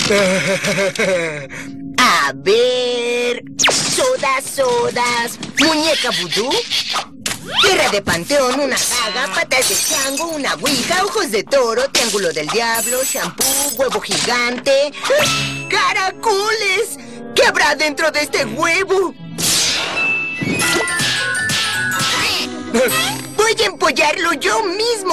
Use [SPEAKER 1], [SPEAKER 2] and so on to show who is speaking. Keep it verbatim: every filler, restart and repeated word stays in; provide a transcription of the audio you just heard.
[SPEAKER 1] A ver... Sodas, sodas... Muñeca vudú... Tierra de panteón, una daga, patas de chango, una ouija, ojos de toro, triángulo del diablo, shampoo, huevo gigante... ¡Caracoles! ¿Qué habrá dentro de este huevo? Voy a empollarlo yo mismo.